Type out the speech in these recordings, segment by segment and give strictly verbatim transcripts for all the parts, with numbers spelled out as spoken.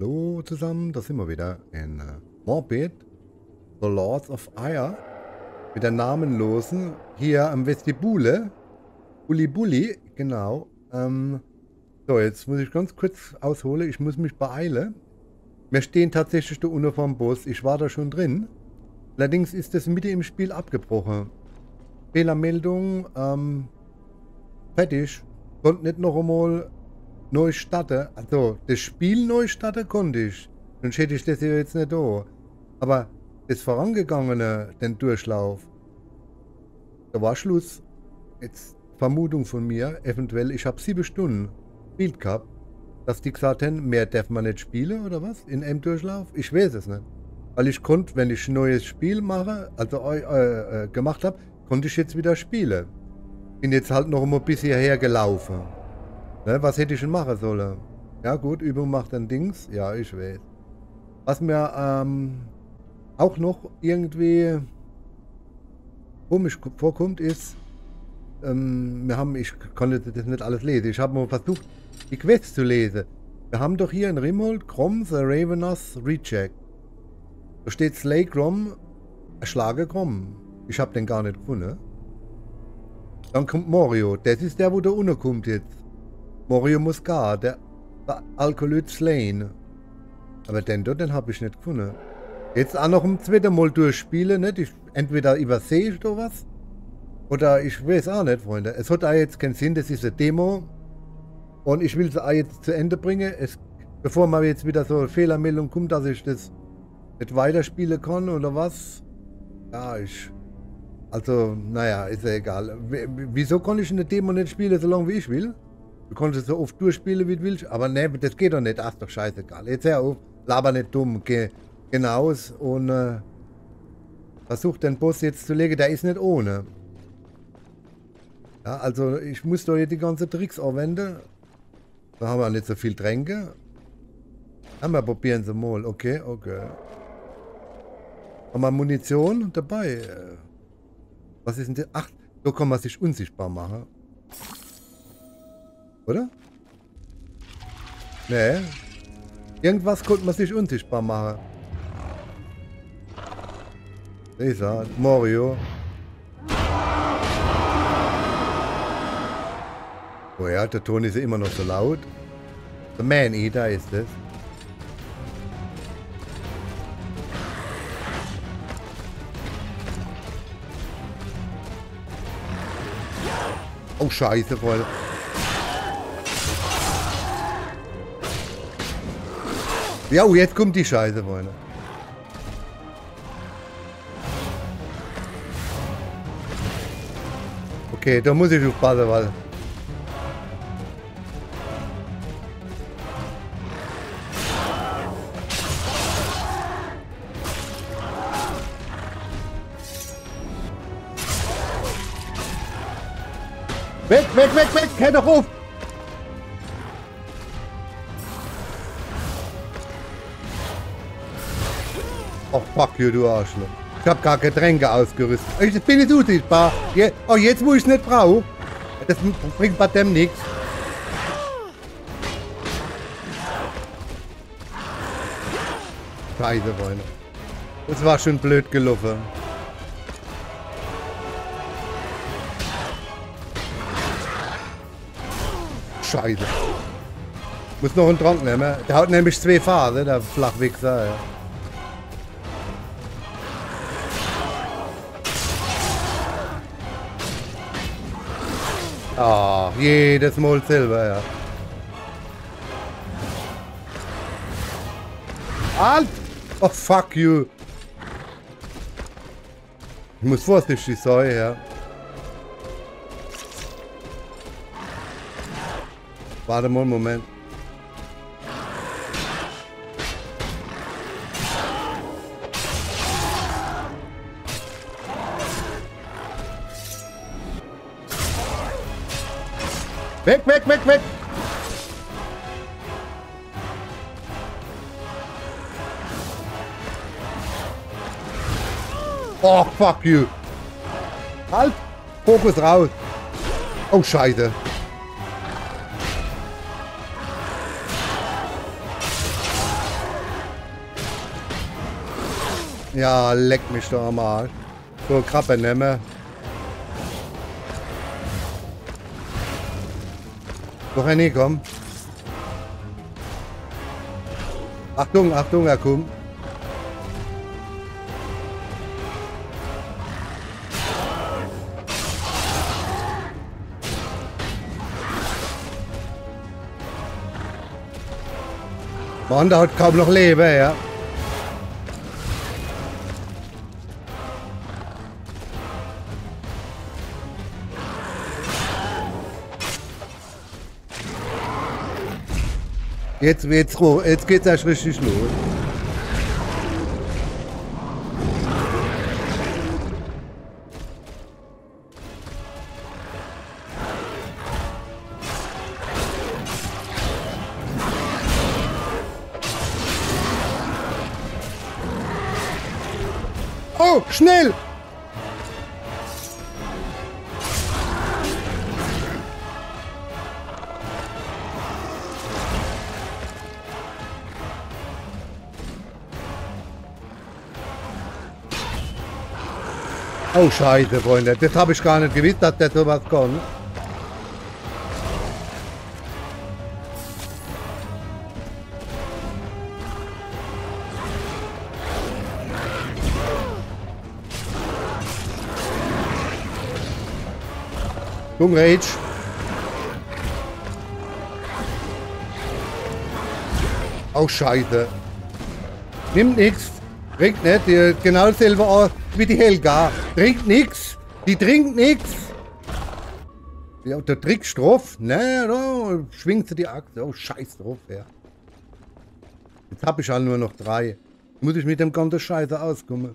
Hallo zusammen, da sind wir wieder in äh, Morbid, The Lords of Ire, mit der namenlosen, hier am Vestibule, Bulli Bulli, genau. Ähm, so, jetzt muss ich ganz kurz ausholen, ich muss mich beeilen. Wir stehen tatsächlich da unten vorm Bus, ich war da schon drin. Allerdings ist das Mitte im Spiel abgebrochen. Fehlermeldung, ähm, fertig, konnte nicht noch einmal neu starten. Also, das Spiel neu starten konnte ich. Sonst hätte ich das ja jetzt nicht da. Aber das Vorangegangene, den Durchlauf, da war Schluss. Jetzt Vermutung von mir, eventuell, ich habe sieben Stunden gespielt gehabt, dass die gesagt haben, mehr darf man nicht spielen oder was? In einem Durchlauf? Ich weiß es nicht. Weil ich konnte, wenn ich ein neues Spiel mache, also äh, äh, gemacht habe, konnte ich jetzt wieder spielen. Bin jetzt halt noch ein bisschen hergelaufen. Ne, was hätte ich denn machen sollen? Ja gut, Übung macht dann Dings. Ja, ich weiß. Was mir ähm, auch noch irgendwie komisch vorkommt, ist, ähm, wir haben, ich konnte das nicht alles lesen. Ich habe mal versucht, die Quests zu lesen. Wir haben doch hier in Rimhold Grom, the Ravenous Reject. Da steht Slay Grom, erschlage Grom. Ich habe den gar nicht gefunden. Dann kommt Morio. Das ist der, wo da unten kommt jetzt. Morio Muscat, der, der Alkolyt Slain. Aber den dort, den habe ich nicht gefunden. Jetzt auch noch ein zweites Mal durchspielen, nicht? Ich, entweder übersehe ich da was, oder ich weiß auch nicht, Freunde. Es hat auch jetzt keinen Sinn, das ist eine Demo. Und ich will es auch jetzt zu Ende bringen. Es, bevor mal jetzt wieder so eine Fehlermeldung kommt, dass ich das nicht weiterspielen kann, oder was. Ja, ich... Also, naja, ist ja egal. W wieso kann ich eine Demo nicht spielen, so lange wie ich will? Du kannst so oft durchspielen, wie du willst. Aber ne, das geht doch nicht. Ach, doch scheißegal. Jetzt hör auf. Laber nicht dumm. Geh, geh hinaus und äh, versuch den Boss jetzt zu legen. Der ist nicht ohne. Ja, also ich muss doch jetzt die ganzen Tricks anwenden. Da haben wir nicht so viel Tränke. Ja, wir probieren sie mal. Okay, okay. Haben wir Munition dabei? Was ist denn das? Ach, so kann man sich unsichtbar machen. Oder? Nee. Irgendwas konnte man sich unsichtbar machen. Da ist er, Morio. Oh ja, der Ton ist ja immer noch so laut. Der Man-Eater ist es. Oh Scheiße, voll. Ja, oh, jetzt kommt die Scheiße, Freunde. Okay, da muss ich aufpassen, weil... Weg, weg, weg, weg! Hör doch auf! Oh fuck you, du Arschloch. Ich hab gar Getränke ausgerüstet. Ich bin nicht unsichtbar. Je oh, jetzt wo ich es nicht brauche. Das bringt bei dem nichts. Scheiße, Freunde. Das war schon blöd gelaufen. Scheiße. Muss noch einen Trank nehmen. Der hat nämlich zwei Phasen, der Flachwichser. Ja. Ah, jedes Mal selber, ja. Halt! Oh, fuck you. Ich muss vorsichtig sein, ja. Warte mal einen Moment. Weg, weg, weg, weg! Oh, fuck you! Halt! Fokus raus! Oh, Scheiße! Ja, leck mich doch am Arsch. So, Krabbe nehmen. Doch, Henny, komm. Achtung, Achtung, er kommt. Mann, der hat kaum noch Leben, ja. Jetzt wird's roh, jetzt geht's erst richtig los. Oh, schnell! Oh, Scheiße, Freunde. Das habe ich gar nicht gewusst, dass der sowas kann. Dumm Rage. Oh, Scheiße. Nimmt nichts. Trinkt nicht. Die, genau selber aus wie die Helga. Trinkt nichts. Die trinkt nichts. Ja, der trickst drauf. Ne, da schwingt sie die Axt. Oh, scheiß drauf, ja. Jetzt habe ich halt nur noch drei. Muss ich mit dem ganzen Scheiße auskommen.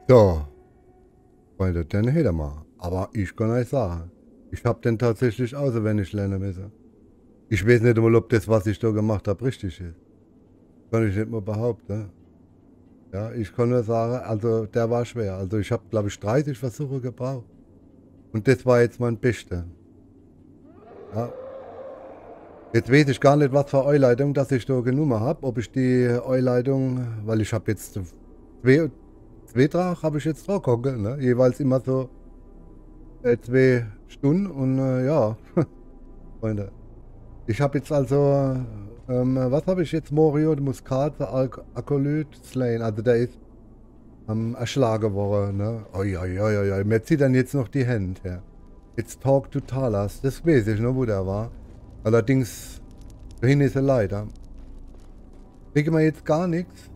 So. Freunde, dann hätte mal. Aber ich kann euch sagen, ich habe den tatsächlich auswendig lernen müssen. Ich weiß nicht mal, ob das, was ich da gemacht habe, richtig ist. Kann ich nicht mal behaupten. Ja, ich kann nur sagen, also der war schwer. Also ich habe, glaube ich, dreißig Versuche gebraucht. Und das war jetzt mein Bester. Ja. Jetzt weiß ich gar nicht, was für Einleitung, dass ich da genommen habe. Ob ich die Einleitung, weil ich habe jetzt zwei, zwei Tage habe ich jetzt drauf geguckt, ne? Jeweils immer so äh, zwei Stunden und äh, ja, Freunde. Ich habe jetzt also, ähm, was habe ich jetzt? Morio, Muskat, Akolyt, Slain. Also der ist ähm, erschlagen worden, ne? Oi, oi, oi, oi, oi. Mir zieht dann jetzt noch die Hände her. Jetzt Talk to Talas. Das weiß ich noch, wo der war. Allerdings, dahin ist er leider. Kriegen wir jetzt gar nichts.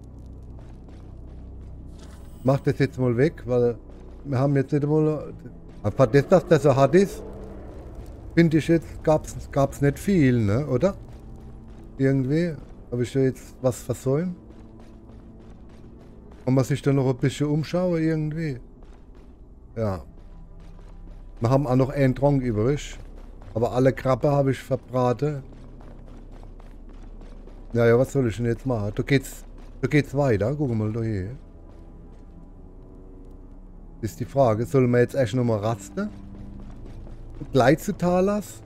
Mach das jetzt mal weg, weil wir haben jetzt nicht mal... Einfach das, dass der so hart ist, finde ich jetzt, gab's, gab's nicht viel, ne, oder? Irgendwie. Habe ich da jetzt was versäumt? Kann man sich da noch ein bisschen umschauen, irgendwie? Ja. Wir haben auch noch einen Tronk übrig. Aber alle Krabbe habe ich verbraten. Naja, was soll ich denn jetzt machen? Da geht's, da geht's weiter. Guck mal da hier. Ist die Frage, sollen wir jetzt echt nochmal rasten? Gleich zu Talas?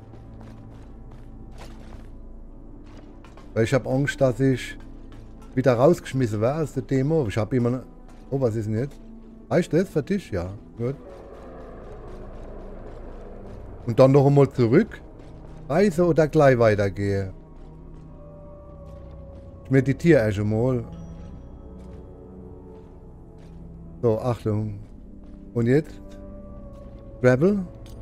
Weil ich habe Angst, dass ich wieder rausgeschmissen werde aus der Demo. Ich habe immer... Oh, was ist denn jetzt? Reicht das für dich? Ja, gut. Und dann noch einmal zurück? Reise oder gleich weitergehe? Ich meditiere erst einmal. So, Achtung. Und jetzt? Travel?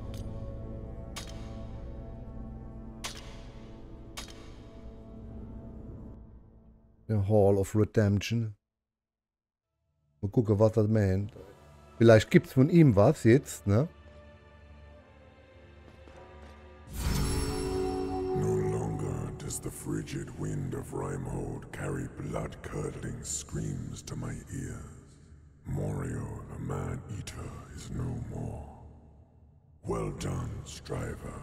Der Hall of Redemption. Mal gucken, was das meint. Vielleicht gibt es von ihm was jetzt, ne? The frigid wind of Rimehold carry blood-curdling screams to my ears. Morio, the man-eater, is no more. Well done, striver.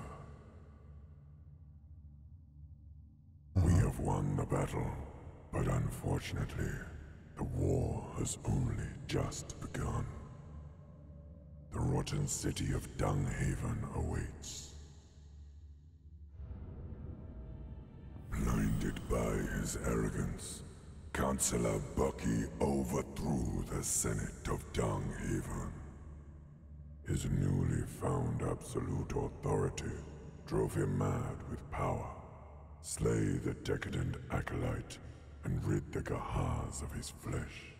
Uh-huh. We have won the battle, but unfortunately, the war has only just begun. The rotten city of Dunghaven awaits. Blinded by his arrogance, Councillor Bucky overthrew the Senate of Dunghaven. His newly found absolute authority drove him mad with power. Slay the decadent acolyte and rid the Gahaz of his flesh.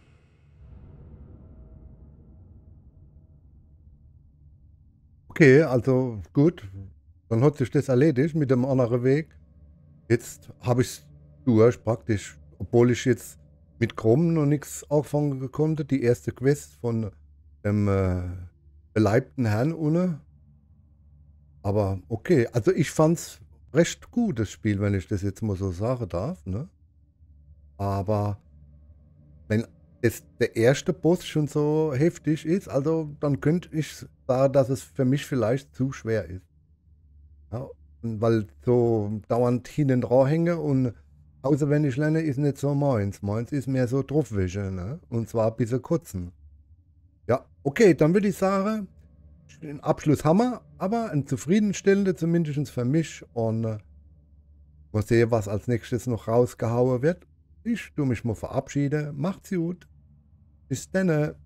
Okay, also gut. Dann hat sich das erledigt mit dem anderen Weg. Jetzt habe ich es durch praktisch, obwohl ich jetzt mit Chrom noch nichts anfangen konnte. Die erste Quest von dem äh, beleibten Herrn ohne. Aber okay, also ich fand's recht gut, das Spiel, wenn ich das jetzt mal so sagen darf, ne? Aber wenn es der erste Boss schon so heftig ist, also dann könnte ich sagen, dass es für mich vielleicht zu schwer ist. Ja, weil so dauernd hinten dran hänge und auswendig lerne ist nicht so meins. Meins ist mehr so draufwischen, ne? Und zwar ein bisschen kotzen. Ja, okay, dann würde ich sagen, den Abschluss haben wir, aber ein zufriedenstellender zumindest für mich. Und äh, mal sehen, was als nächstes noch rausgehauen wird. Ich tu mich mal verabschieden. Macht's gut. Bis dann.